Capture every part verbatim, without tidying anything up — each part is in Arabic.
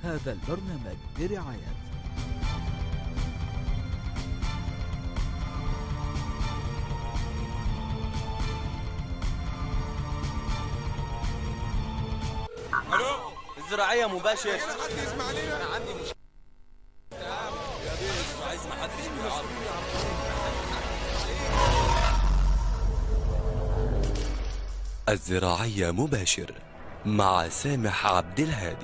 هذا البرنامج برعاية الو الزراعية مباشر. حد يسمع لنا؟ انا عندي مشكلة يا بيش، عايز ما حدش يعرف. الزراعية مباشر مع سامح عبد الهادي.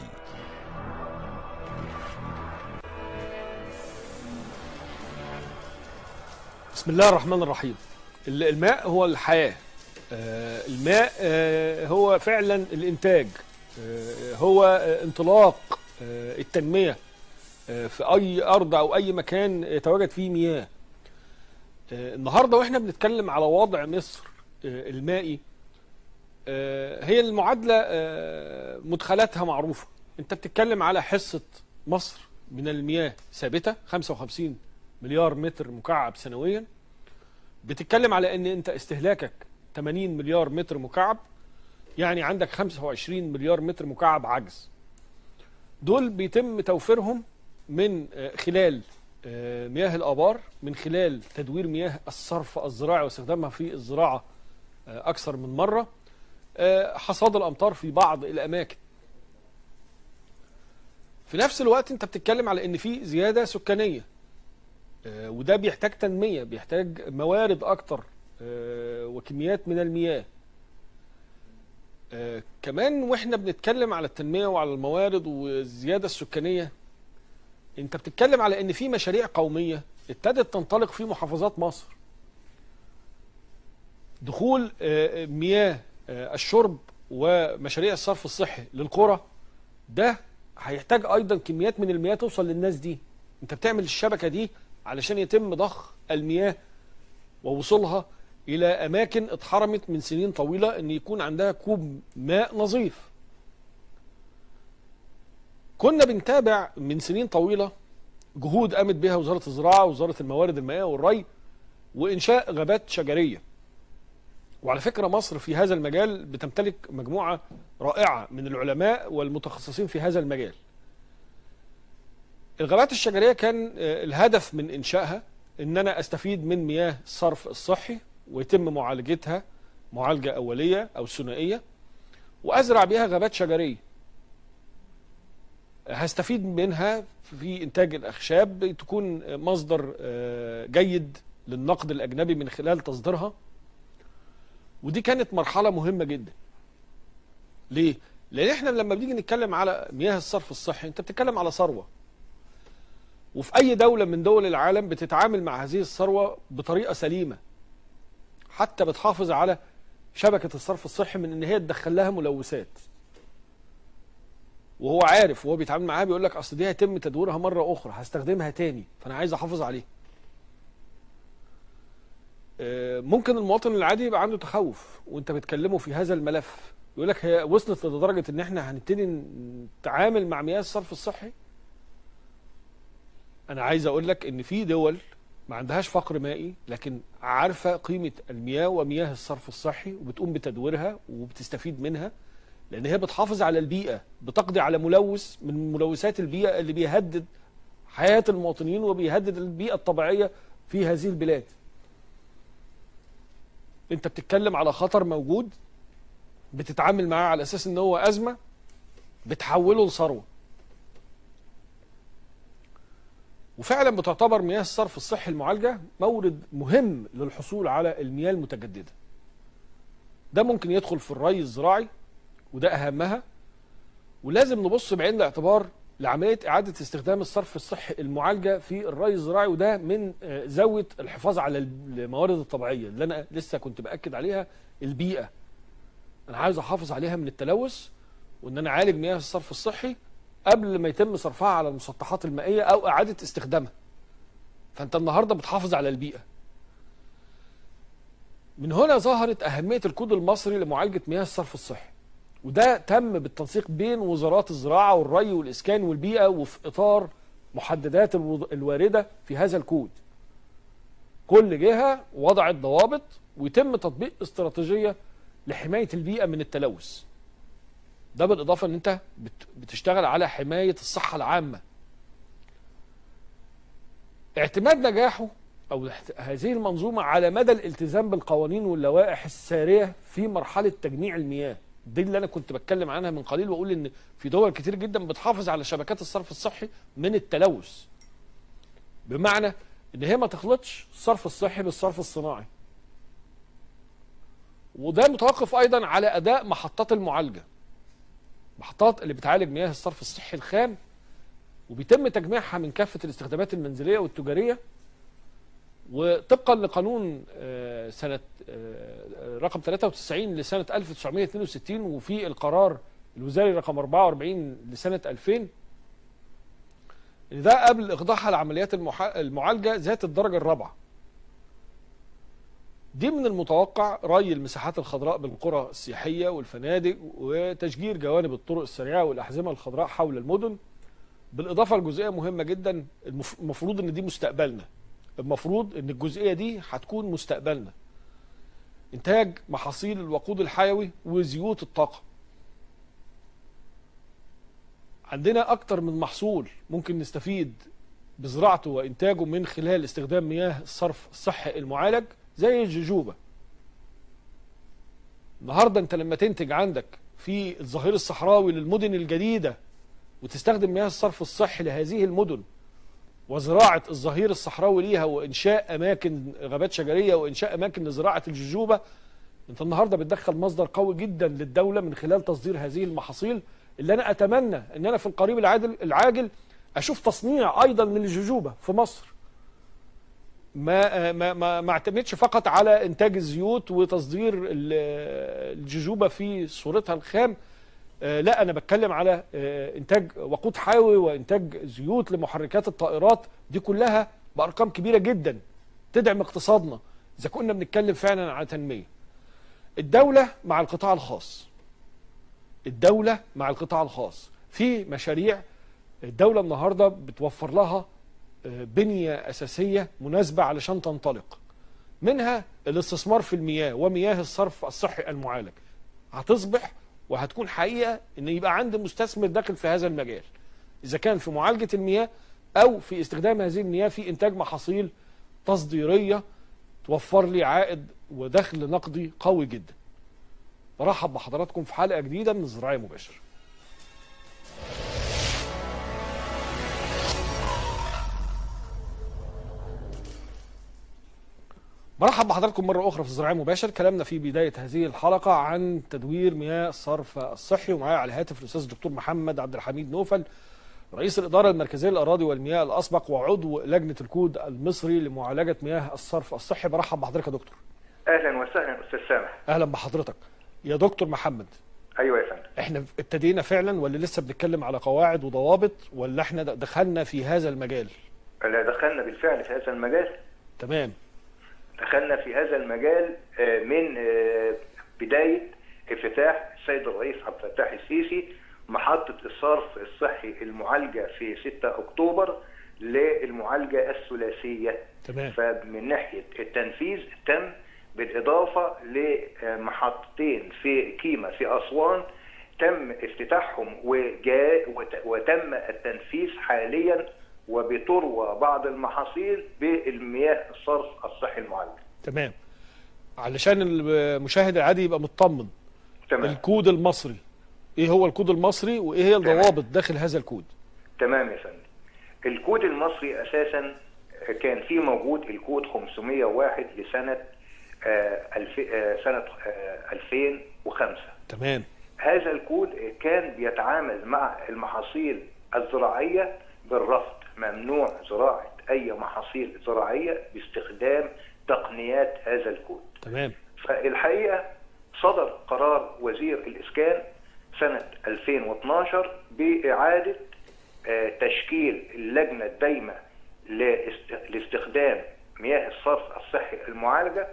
بسم الله الرحمن الرحيم. الماء هو الحياة، الماء هو فعلا الإنتاج، هو انطلاق التنمية في أي أرض أو أي مكان يتواجد فيه مياه. النهاردة وإحنا بنتكلم على وضع مصر المائي، هي المعادلة مدخلاتها معروفة. أنت بتتكلم على حصة مصر من المياه ثابتة خمسة وخمسين مليار متر مكعب سنويا. بتتكلم على أن أنت استهلاكك ثمانين مليار متر مكعب، يعني عندك خمسة وعشرين مليار متر مكعب عجز. دول بيتم توفيرهم من خلال مياه الآبار، من خلال تدوير مياه الصرف الزراعي واستخدامها في الزراعة أكثر من مرة، حصاد الأمطار في بعض الأماكن. في نفس الوقت أنت بتتكلم على أن في زيادة سكانية، وده بيحتاج تنمية، بيحتاج موارد أكتر وكميات من المياه. كمان وإحنا بنتكلم على التنمية وعلى الموارد والزيادة السكانية، أنت بتتكلم على أن في مشاريع قومية ابتدت تنطلق في محافظات مصر. دخول مياه الشرب ومشاريع الصرف الصحي للقرى، ده هيحتاج أيضا كميات من المياه توصل للناس دي. أنت بتعمل الشبكة دي علشان يتم ضخ المياه ووصولها إلى أماكن اتحرمت من سنين طويلة أن يكون عندها كوب ماء نظيف. كنا بنتابع من سنين طويلة جهود قامت بها وزارة الزراعة ووزارة الموارد المائية والري وإنشاء غابات شجرية. وعلى فكرة مصر في هذا المجال بتمتلك مجموعة رائعة من العلماء والمتخصصين في هذا المجال. الغابات الشجرية كان الهدف من إنشائها إن أنا أستفيد من مياه الصرف الصحي ويتم معالجتها معالجة أولية أو ثنائية، وأزرع بها غابات شجرية هستفيد منها في إنتاج الأخشاب، تكون مصدر جيد للنقد الأجنبي من خلال تصديرها. ودي كانت مرحلة مهمة جدا. ليه؟ لأن احنا لما بنيجي نتكلم على مياه الصرف الصحي أنت بتتكلم على ثروة، وفي أي دولة من دول العالم بتتعامل مع هذه الثروة بطريقة سليمة، حتى بتحافظ على شبكة الصرف الصحي من إن هي تدخل لها ملوثات. وهو عارف وهو بيتعامل معاها بيقول لك أصل دي هيتم تدويرها مرة أخرى، هستخدمها تاني، فأنا عايز أحافظ عليها. ممكن المواطن العادي يبقى عنده تخوف وانت بتكلمه في هذا الملف، يقول لك هي وصلت لدرجة ان احنا هنبتدي نتعامل مع مياه الصرف الصحي. انا عايز اقول لك ان في دول ما عندهاش فقر مائي لكن عارفة قيمة المياه ومياه الصرف الصحي وبتقوم بتدويرها وبتستفيد منها، لان هي بتحافظ على البيئة، بتقضي على ملوث من ملوثات البيئة اللي بيهدد حياة المواطنين وبيهدد البيئة الطبيعية في هذه البلاد. انت بتتكلم على خطر موجود، بتتعامل معاه على اساس ان هو ازمه، بتحوله لثروه. وفعلا بتعتبر مياه الصرف الصحي المعالجه مورد مهم للحصول على المياه المتجدده. ده ممكن يدخل في الري الزراعي وده اهمها، ولازم نبص بعين الاعتبار لعمليه اعاده استخدام الصرف الصحي المعالجه في الري الزراعي، وده من زاويه الحفاظ على الموارد الطبيعيه اللي انا لسه كنت باكد عليها. البيئه انا عايز احافظ عليها من التلوث، وان انا اعالج مياه الصرف الصحي قبل ما يتم صرفها على المسطحات المائيه او اعاده استخدامها. فانت النهارده بتحافظ على البيئه. من هنا ظهرت اهميه الكود المصري لمعالجه مياه الصرف الصحي، وده تم بالتنسيق بين وزارات الزراعة والري والإسكان والبيئة وفي إطار محددات الواردة في هذا الكود. كل جهة وضعت ضوابط ويتم تطبيق استراتيجية لحماية البيئة من التلوث. ده بالاضافه ان انت بت- بتشتغل على حمايه الصحه العامه. اعتماد نجاحه او احت- هذه المنظومه على مدى الالتزام بالقوانين واللوائح الساريه في مرحله تجميع المياه. دي اللي انا كنت بتكلم عنها من قليل، واقول ان في دول كتير جدا بتحافظ على شبكات الصرف الصحي من التلوث، بمعنى ان هي ما تخلطش الصرف الصحي بالصرف الصناعي. وده متوقف ايضا على اداء محطات المعالجه، محطات اللي بتعالج مياه الصرف الصحي الخام، وبيتم تجميعها من كافه الاستخدامات المنزليه والتجاريه. وطبقا لقانون آه، سنه آه، رقم ثلاثة وتسعين لسنه ألف وتسعمائة واثنين وستين، وفي القرار الوزاري رقم أربعة وأربعين لسنه ألفين، ان ده قبل اخضاعها لعمليات المحا- المعالجه ذات الدرجه الرابعه. دي من المتوقع ري المساحات الخضراء بالقرى السياحيه والفنادق، وتشجير جوانب الطرق السريعه والاحزمه الخضراء حول المدن. بالاضافه لجزئيه مهمه جدا، المف- المفروض ان دي مستقبلنا، المفروض ان الجزئيه دي هتكون مستقبلنا. انتاج محاصيل الوقود الحيوي وزيوت الطاقه. عندنا اكتر من محصول ممكن نستفيد بزراعته وانتاجه من خلال استخدام مياه الصرف الصحي المعالج، زي الجوجوبا. النهارده انت لما تنتج عندك في الظهير الصحراوي للمدن الجديده وتستخدم مياه الصرف الصحي لهذه المدن، وزراعه الظهير الصحراوي ليها، وانشاء اماكن غابات شجريه، وانشاء اماكن لزراعه الجوجوبا، انت النهارده بتدخل مصدر قوي جدا للدوله من خلال تصدير هذه المحاصيل، اللي انا اتمنى ان انا في القريب العاجل العاجل اشوف تصنيع ايضا من الجوجوبا في مصر. ما ما ما ما اعتمدش فقط على انتاج الزيوت وتصدير ال- الجوجوبا في صورتها الخام. آه، لا، انا بتكلم على آه، انتاج وقود حيوي وانتاج زيوت لمحركات الطائرات. دي كلها بارقام كبيره جدا تدعم اقتصادنا اذا كنا بنتكلم فعلا على تنميه. الدوله مع القطاع الخاص، الدوله مع القطاع الخاص في مشاريع. الدوله النهارده بتوفر لها بنية أساسية مناسبة علشان تنطلق، منها الاستثمار في المياه ومياه الصرف الصحي المعالج. هتصبح وهتكون حقيقة ان يبقى عندي مستثمر داخل في هذا المجال، اذا كان في معالجة المياه او في استخدام هذه المياه في انتاج محاصيل تصديرية توفر لي عائد ودخل نقدي قوي جدا. برحب بحضراتكم في حلقة جديدة من زراعي مباشر. مرحب بحضراتكم مرة أخرى في زراعي مباشر. كلامنا في بداية هذه الحلقة عن تدوير مياه الصرف الصحي، ومعايا على الهاتف الأستاذ الدكتور محمد عبد الحميد نوفل، رئيس الإدارة المركزية للأراضي والمياه الأسبق وعضو لجنة الكود المصري لمعالجة مياه الصرف الصحي. برحب بحضرتك يا دكتور. اهلا وسهلا استاذ سامح. أهلا بحضرتك يا دكتور محمد. ايوه يا فندم. احنا ابتدينا فعلا ولا لسه بنتكلم على قواعد وضوابط، ولا احنا دخلنا في هذا المجال؟ لا، دخلنا بالفعل في هذا المجال. تمام. دخلنا في هذا المجال من بدايه افتتاح السيد الرئيس عبد الفتاح السيسي محطه الصرف الصحي المعالجه في ستة أكتوبر للمعالجه الثلاثيه. تمام. فمن ناحيه التنفيذ تم بالاضافه لمحطتين في كيما في اسوان تم افتتاحهم وجاء وتم التنفيذ حاليا، وبتروى بعض المحاصيل بالمياه الصرف الصحي المعالج. تمام. علشان المشاهد العادي يبقى مطمن. تمام. الكود المصري، ايه هو الكود المصري وايه هي الضوابط داخل هذا الكود؟ تمام يا فندم. الكود المصري اساسا كان فيه موجود الكود خمسمائة وواحد لسنه آه الف... آه سنه آه ألفين وخمسة. تمام. هذا الكود كان بيتعامل مع المحاصيل الزراعيه بالرفض، ممنوع زراعه اي محاصيل زراعيه باستخدام تقنيات هذا الكود. تمام. فالحقيقه صدر قرار وزير الاسكان سنه ألفين واثناشر باعاده تشكيل اللجنه الدايمه لاستخدام مياه الصرف الصحي المعالجه،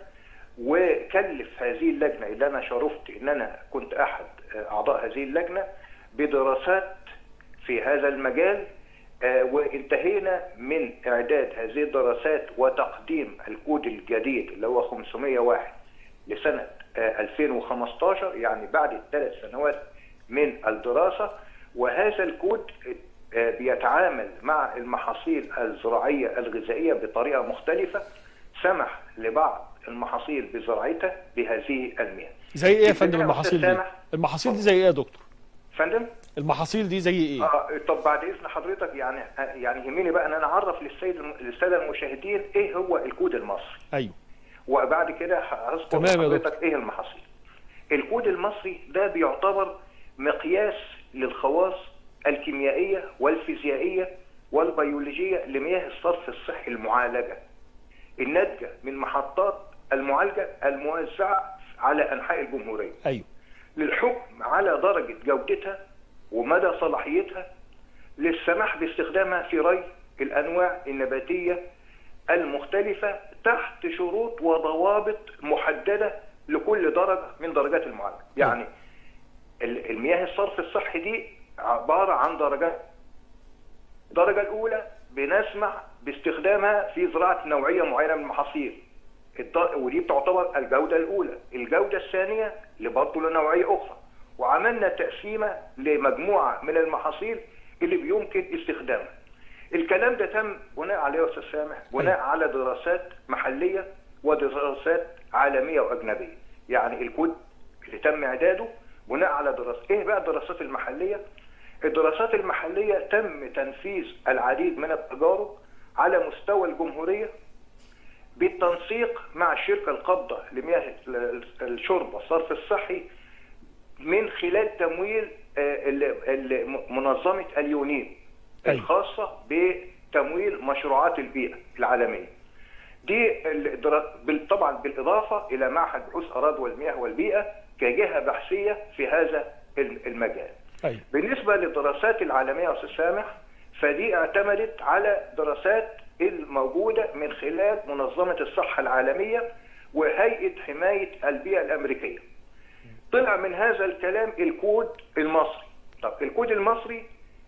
وكلف هذه اللجنه اللي انا شرفت ان انا كنت احد اعضاء هذه اللجنه بدراسات في هذا المجال، وانتهينا من اعداد هذه الدراسات وتقديم الكود الجديد اللي هو خمسمائة وواحد لسنه ألفين وخمسة عشر، يعني بعد الثلاث سنوات من الدراسة، وهذا الكود بيتعامل مع المحاصيل الزراعية الغذائية بطريقة مختلفة، سمح لبعض المحاصيل بزراعتها بهذه المياه. زي ايه يا فندم المحاصيل دي؟ المحاصيل دي زي ايه يا دكتور؟ فندم؟ المحاصيل دي زي ايه؟ اه طب بعد اذن حضرتك يعني يعني يهمني بقى ان انا اعرف للسيد للساده المشاهدين ايه هو الكود المصري. ايوه. وبعد كده هذكر لحضرتك ايه المحاصيل. الكود المصري ده بيعتبر مقياس للخواص الكيميائيه والفيزيائيه والبيولوجيه لمياه الصرف الصحي المعالجه الناتجه من محطات المعالجه الموزعه على انحاء الجمهوريه. ايوه. للحكم على درجه جودتها ومدى صلاحيتها، للسماح باستخدامها في ري الانواع النباتيه المختلفه تحت شروط وضوابط محدده لكل درجه من درجات المعالجه. يعني المياه الصرف الصحي دي عباره عن درجات. الدرجه الاولى بنسمح باستخدامها في زراعه نوعيه معينه من المحاصيل، ودي بتعتبر الجوده الاولى. الجوده الثانيه لبرضه لنوعيه اخرى، وعملنا تقسيمه لمجموعه من المحاصيل اللي بيمكن استخدامها. الكلام ده تم بناء عليه يا استاذ سامح بناء على دراسات محليه ودراسات عالميه واجنبيه. يعني الكود اللي تم اعداده بناء على دراسات. ايه بقى الدراسات المحليه؟ الدراسات المحليه تم تنفيذ العديد من التجارب على مستوى الجمهوريه بالتنسيق مع الشركه القابضه لمياه الشرب والصرف الصحي من خلال تمويل منظمه اليونين الخاصه بتمويل مشروعات البيئه العالميه. دي طبعا بالاضافه الى معهد بحوث اراضي والمياه والبيئه كجهه بحثيه في هذا المجال. أي. بالنسبه للدراسات العالميه يا استاذ سامح، فدي اعتمدت على دراسات الموجوده من خلال منظمه الصحه العالميه وهيئه حمايه البيئه الامريكيه. طلع من هذا الكلام الكود المصري. طب الكود المصري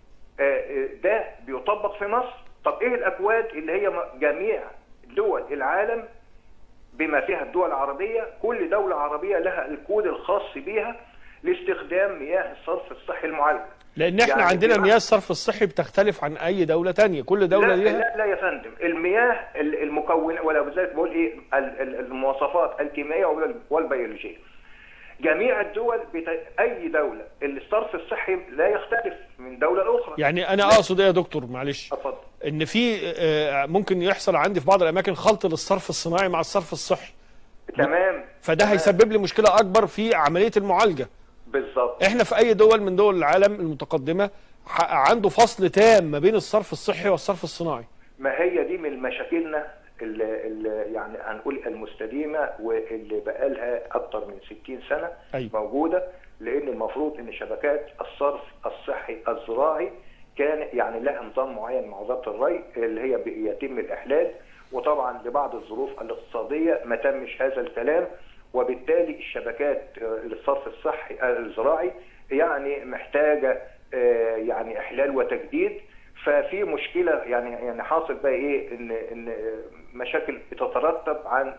ده بيطبق في مصر. طب ايه الاكواد اللي هي جميع دول العالم بما فيها الدول العربيه، كل دوله عربيه لها الكود الخاص بيها لاستخدام مياه الصرف الصحي المعالجه. لان احنا يعني عندنا مياه الصرف الصحي بتختلف عن اي دوله ثانيه، كل دوله لا ليها. لا لا يا فندم، المياه المكونه ولا بذلك بقول ايه المواصفات الكيميائيه والبيولوجيه. جميع الدول بتا... اي دوله الصرف الصحي لا يختلف من دوله لاخرى. يعني انا اقصد ايه يا دكتور معلش؟ اتفضل. ان في ممكن يحصل عندي في بعض الاماكن خلط للصرف الصناعي مع الصرف الصحي. تمام. فده تمام. هيسبب لي مشكله اكبر في عمليه المعالجه. بالظبط. احنا في اي دول من دول العالم المتقدمه عنده فصل تام ما بين الصرف الصحي والصرف الصناعي. ما هي دي من مشاكلنا اللي, اللي يعني هنقول المستديمه واللي بقالها اكثر من ستين سنه. أيوة. موجوده، لان المفروض ان شبكات الصرف الصحي الزراعي كان يعني لها نظام معين مع وزاره الري اللي هي بيتم الاحلال، وطبعا لبعض الظروف الاقتصاديه ما تمش هذا الكلام، وبالتالي الشبكات للصرف الصحي الزراعي يعني محتاجه يعني احلال وتجديد. ففي مشكله يعني يعني حاصل بقى ايه ان ان مشاكل بتترتب عن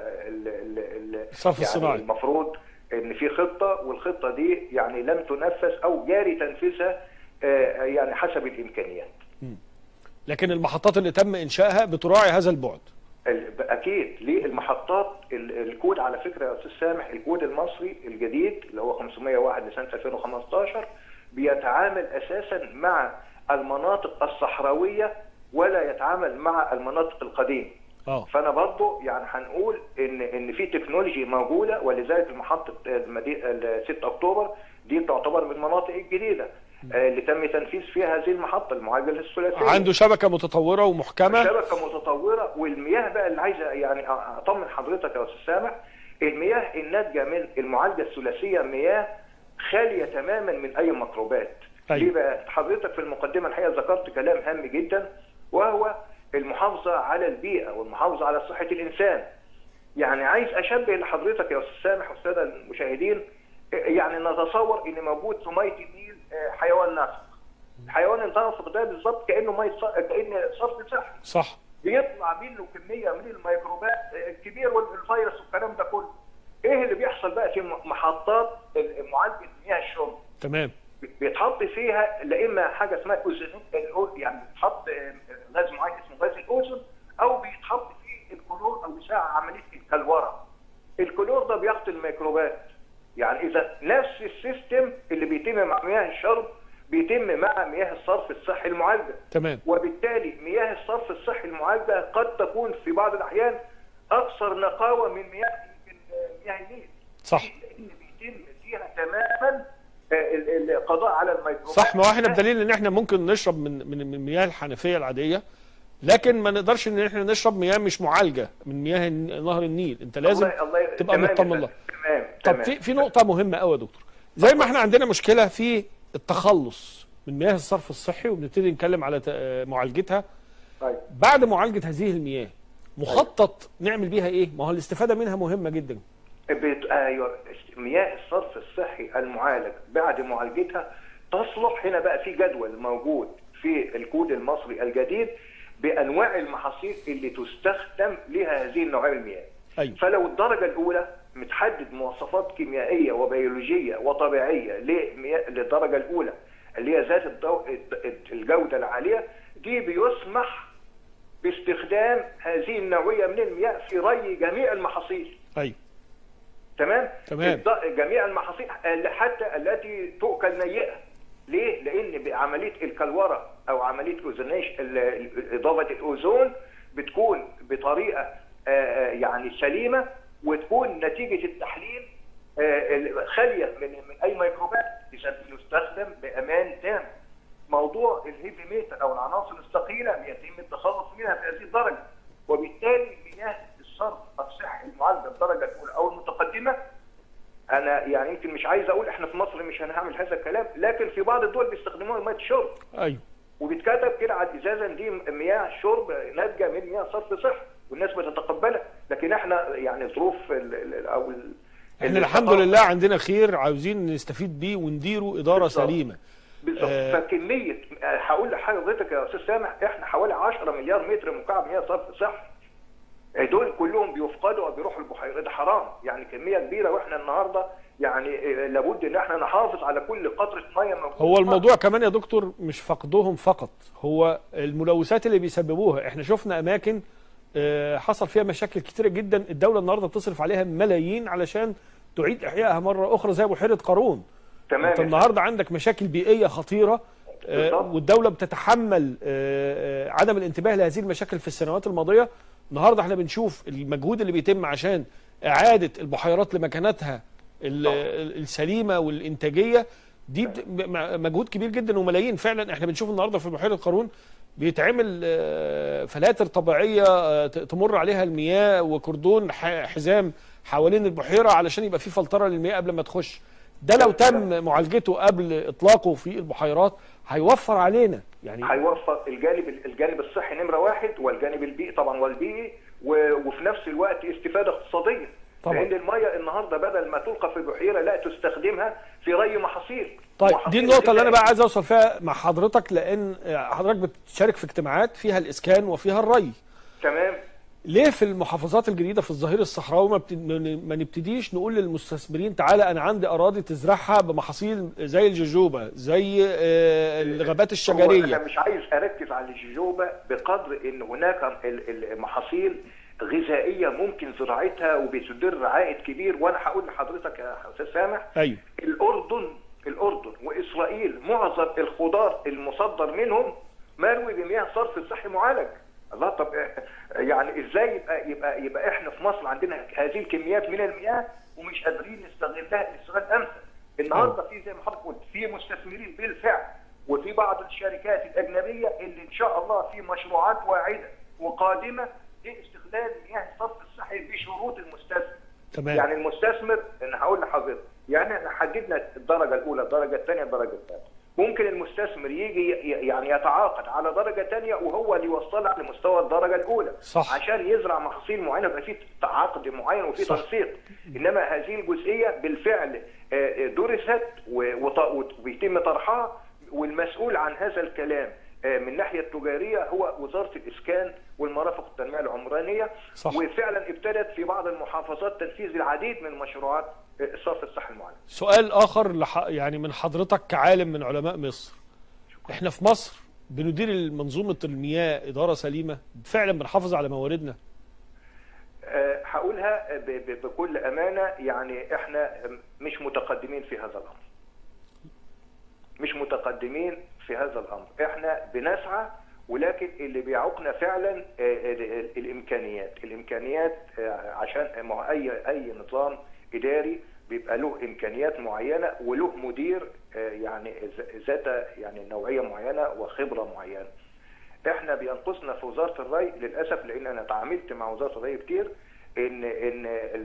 الصرف يعني الصناعي. المفروض ان في خطه، والخطه دي يعني لم تنفذ او جاري تنفيذها يعني حسب الامكانيات. لكن المحطات اللي تم انشائها بتراعي هذا البعد. اكيد. ليه المحطات الكود على فكره يا استاذ سامح، الكود المصري الجديد اللي هو خمسمائة وواحد لسنه ألفين وخمسطاشر بيتعامل اساسا مع المناطق الصحراويه ولا يتعامل مع المناطق القديمه. اه فانا برضو يعني هنقول ان ان في تكنولوجي موجوده، ولذلك محطه ستة اكتوبر دي تعتبر من المناطق الجديده اللي تم تنفيذ فيها هذه المحطه المعالجه الثلاثيه. عنده شبكه متطوره ومحكمه. شبكه متطوره. والمياه بقى اللي عايزه يعني اطمن حضرتك يا استاذ سامح، المياه الناتجه من المعالجه الثلاثيه مياه خاليه تماما من اي ميكروبات. أيوة. ليه بقى؟ حضرتك في المقدمه الحقيقه ذكرت كلام هام جدا، وهو المحافظه على البيئه والمحافظه على صحه الانسان. يعني عايز اشبه لحضرتك يا استاذ سامح والساده المشاهدين، يعني نتصور ان موجود في ميه النيل حيوان نافق. حيوان النافق ده بالظبط كانه ميه ص... كان صرف صحي. صح. بيطلع منه كميه من الميكروبات الكبير والفيروس والكلام ده كله. ايه اللي بيحصل بقى في محطات معالجه مياه الشرب؟ تمام. بيتحط فيها لا اما حاجه اسمها اوزون، يعني بيتحط غاز معين اسمه غاز الاوزون، او بيتحط فيه الكلور او بيساعد عمليه الكلوره. الكلور ده بيقتل الميكروبات. يعني اذا نفس السيستم اللي بيتم مع مياه الشرب بيتم مع مياه الصرف الصحي المعالجه. تمام. وبالتالي مياه الصرف الصحي المعالجه قد تكون في بعض الاحيان اكثر نقاوه من مياه مياه النيل. صح. لان بيتم فيها تماما القضاء على الميكروبات. صح. ما هو احنا بدليل ان احنا ممكن نشرب من من من مياه الحنفيه العاديه، لكن ما نقدرش ان احنا نشرب مياه مش معالجه من مياه نهر النيل. انت لازم الله الله تبقى مطمن لها. تمام. طب في في نقطه مهمه قوي يا دكتور، زي ما احنا عندنا مشكله في التخلص من مياه الصرف الصحي وبنبتدي نتكلم على معالجتها. طيب. بعد معالجه هذه المياه مخطط نعمل بيها ايه؟ ما هو الاستفاده منها مهمه جدا. ايوه، مياه الصرف الصحي المعالج بعد معالجتها تصلح. هنا بقى في جدول موجود في الكود المصري الجديد بانواع المحاصيل اللي تستخدم لها هذه النوعيه من المياه. أيوة. فلو الدرجه الاولى متحدد مواصفات كيميائيه وبيولوجيه وطبيعيه لمياه للدرجه الاولى اللي هي ذات الجوده العاليه، دي بيسمح باستخدام هذه النوعيه من المياه في ري جميع المحاصيل. ايوه. تمام؟ تمام. جميع المحاصيل حتى التي تؤكل نيئه. ليه؟ لان بعمليه الكلوره او عمليه اوزونيش اضافه الاوزون بتكون بطريقه يعني سليمه، وتكون نتيجه التحليل خاليه من من اي ميكروبات، اذا يستخدم بامان تام. موضوع الهيفي ميتال او العناصر الثقيله يتم التخلص منها في هذه الدرجه، وبالتالي مياه الصرف الصحي المعالجه الدرجه الاولى او المتقدمه، انا يعني يمكن مش عايز اقول احنا في مصر مش هنعمل هذا الكلام، لكن في بعض الدول بيستخدموها لميه الشرب. ايوه. وبيتكتب كده على الازازه دي مياه شرب ناتجه من مياه صرف صحي، والناس بتتقبلها. لكن احنا يعني ظروف ال ال او ال احنا الحمد لله عندنا خير عاوزين نستفيد بيه ونديره اداره بالزبط. سليمه. بالظبط. آه فكميه هقول لحضرتك يا استاذ سامح، احنا حوالي عشرة مليار متر مكعب مياه صرف صحي. دول كلهم بيفقدوا او بيروحوا البحيرات، ده حرام، يعني كميه كبيره. واحنا النهارده يعني لابد ان احنا نحافظ على كل قطره ميه موجوده. هو الموضوع كمان يا دكتور مش فقدهم فقط، هو الملوثات اللي بيسببوها. احنا شفنا اماكن حصل فيها مشاكل كتيره جدا، الدوله النهارده بتصرف عليها ملايين علشان تعيد احيائها مره اخرى زي بحيره قارون. تمام. انت النهارده عندك مشاكل بيئيه خطيره، والدوله بتتحمل عدم الانتباه لهذه المشاكل في السنوات الماضيه. النهارده احنا بنشوف المجهود اللي بيتم عشان اعاده البحيرات لمكانتها السليمه والانتاجيه دي، مجهود كبير جدا وملايين. فعلا احنا بنشوف النهارده في بحيره قارون بيتعمل فلاتر طبيعيه تمر عليها المياه وكردون حزام حوالين البحيره علشان يبقى في فلتره للمياه قبل ما تخش. ده لو تم معالجته قبل اطلاقه في البحيرات هيوفر علينا، يعني هيوفر الجانب الجانب الصحي نمره واحد، والجانب البيئي طبعا والبيئي، وفي نفس الوقت استفاده اقتصاديه. طبعا. لان الميه النهارده بدل ما تلقى في البحيره لا تستخدمها في ري محاصيل. طيب محاصيل دي النقطه اللي انا بقى عايز اوصل فيها مع حضرتك، لان حضرتك بتشارك في اجتماعات فيها الاسكان وفيها الري. تمام. ليه في المحافظات الجديدة في الظهير الصحراوي ما, بت... ما نبتديش نقول للمستثمرين تعالى أنا عندي أراضي تزرعها بمحاصيل زي الججوبة، زي الغابات الشجرية؟ أنا مش عايز أركز على الججوبة بقدر إن هناك المحاصيل غذائية ممكن زراعتها وبتدر عائد كبير. وأنا هقول لحضرتك يا أستاذ سامح، أيوه. الأردن الأردن وإسرائيل معظم الخضار المصدر منهم مروي بمياه صرف صحي معالج. الله، طب يعني ازاي يبقى يبقى يبقى احنا في مصر عندنا هذه الكميات من المياه ومش قادرين نستغلها استغلال امثل؟ النهارده في زي ما حضرتك قلت في مستثمرين بالفعل، وفي بعض الشركات الاجنبيه اللي ان شاء الله في مشروعات واعده وقادمه لاستغلال مياه الصرف الصحي بشروط المستثمر. تمام. يعني المستثمر، انا هقول لحضرتك، يعني احنا حددنا الدرجه الاولى، الدرجه الثانيه، الدرجه الثالثه. ممكن المستثمر يجي يعني يتعاقد على درجه ثانيه وهو اللي يوصلها لمستوى الدرجه الاولى. صح. عشان يزرع محاصيل معينه، يبقى في تعاقد معين وفي تنسيق. انما هذه الجزئيه بالفعل درست وبيتم طرحها، والمسؤول عن هذا الكلام من الناحيه التجاريه هو وزاره الاسكان والمرافق التنميه العمرانيه. صح. وفعلا ابتدت في بعض المحافظات تنفيذ العديد من مشروعات الصرف الصحي المعالج. سؤال اخر لح... يعني من حضرتك كعالم من علماء مصر، احنا في مصر بندير منظومه المياه اداره سليمه؟ فعلا بنحافظ على مواردنا؟ أه هقولها ب... ب... بكل امانه، يعني احنا مش متقدمين في هذا الامر. مش متقدمين في هذا الامر، احنا بنسعى، ولكن اللي بيعوقنا فعلا الامكانيات، الامكانيات عشان ما اي اي نظام اداري بيبقى له امكانيات معينه وله مدير يعني ذات يعني نوعيه معينه وخبره معينه. احنا بينقصنا في وزاره الري للاسف، لان انا تعاملت مع وزاره الري كتير، ان ان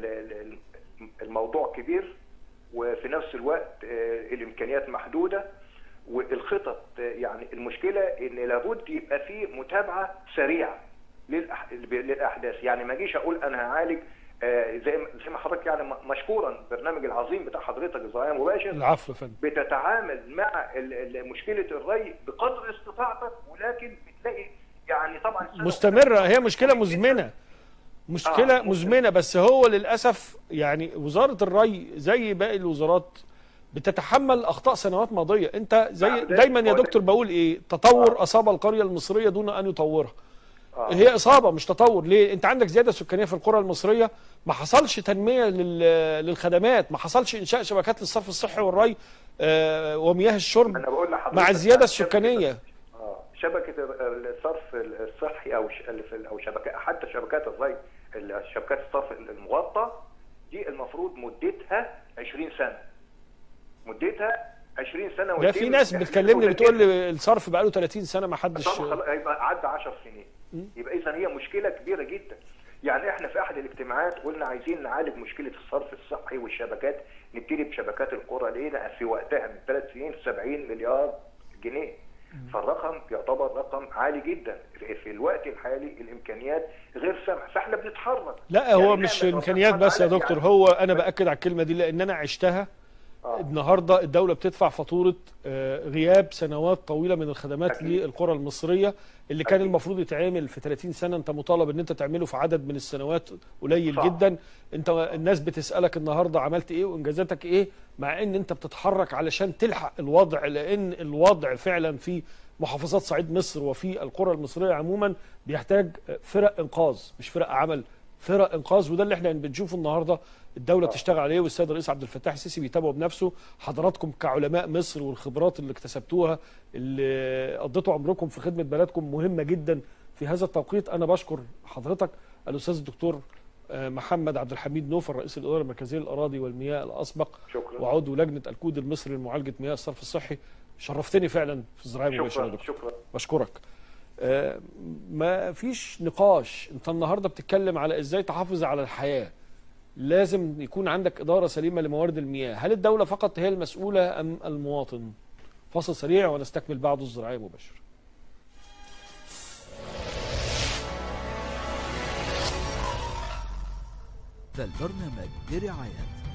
الموضوع كبير وفي نفس الوقت الامكانيات محدوده والخطط. يعني المشكله ان لابد يبقى في متابعه سريعه للاحداث. يعني ما اجيش اقول انا هعالج زي زي ما حضرتك يعني مشكورا البرنامج العظيم بتاع حضرتك الزراعه مباشر. العفو يا فندم. بتتعامل مع مشكله الري بقدر استطاعتك، ولكن بتلاقي يعني طبعا مستمره، هي مشكله مزمنه. مشكله آه. مزمنه، بس هو للاسف يعني وزاره الري زي باقي الوزارات بتتحمل اخطاء سنوات ماضيه. انت زي دايما يا دكتور بقول ايه، تطور اصاب القريه المصريه دون ان يطورها. آه. هي اصابه مش تطور. ليه؟ انت عندك زياده سكانيه في القرى المصريه، ما حصلش تنميه للخدمات، ما حصلش انشاء شبكات للصرف الصحي والري آه ومياه الشرب أنا بقول مع الزياده السكانيه. اه شبكه الصرف الصحي او او شبكات، حتى شبكات الري، شبكات الصرف المغطى دي المفروض مدتها عشرين سنه. مدتها عشرين سنه. ده في ناس بتكلمني بتقول لي الصرف بقى له ثلاثين سنه ما حدش، هيبقى عدى عشر سنين. يبقى اذا هي مشكله كبيره جدا. يعني احنا في احد الاجتماعات قلنا عايزين نعالج مشكله الصرف الصحي والشبكات، نبتدي بشبكات القرى. لقينا في وقتها من ثلاث سنين سبعين مليار جنيه. فالرقم يعتبر رقم عالي جدا. في الوقت الحالي الامكانيات غير سامحه، فاحنا بنتحرك. لا هو يعني مش امكانيات بس يا دكتور، يعني هو انا باكد على الكلمه دي لان انا عشتها. آه. النهارده الدوله بتدفع فاتوره غياب سنوات طويله من الخدمات أكيد. للقرى المصريه اللي كان أكيد. المفروض يتعمل في ثلاثين سنه، انت مطالب ان انت تعمله في عدد من السنوات قليل صح. جدا. انت الناس بتسالك النهارده عملت ايه وانجازاتك ايه، مع ان انت بتتحرك علشان تلحق الوضع، لان الوضع فعلا في محافظات صعيد مصر وفي القرى المصريه عموما بيحتاج فرق انقاذ، مش فرق عمل، فرق انقاذ. وده اللي احنا بنشوفه النهارده الدوله بتشتغل عليه، والسيد الرئيس عبد الفتاح السيسي بيتابعه بنفسه. حضراتكم كعلماء مصر والخبرات اللي اكتسبتوها اللي قضيتوا عمركم في خدمه بلدكم مهمه جدا في هذا التوقيت. انا بشكر حضرتك الاستاذ الدكتور محمد عبد الحميد نوفل رئيس الاداره المركزيه للاراضي والمياه الاسبق، شكرا. وعضو لجنه الكود المصري لمعالجه مياه الصرف الصحي. شرفتني فعلا في الزراعه المباشره يا دكتور. شكرا. بشكرك. آه ما فيش نقاش، انت النهارده بتتكلم على ازاي تحافظ على الحياه. لازم يكون عندك اداره سليمه لموارد المياه. هل الدوله فقط هي المسؤوله ام المواطن؟ فاصل سريع ونستكمل بعده الزراعيه مباشر. ذا البرنامج برعايه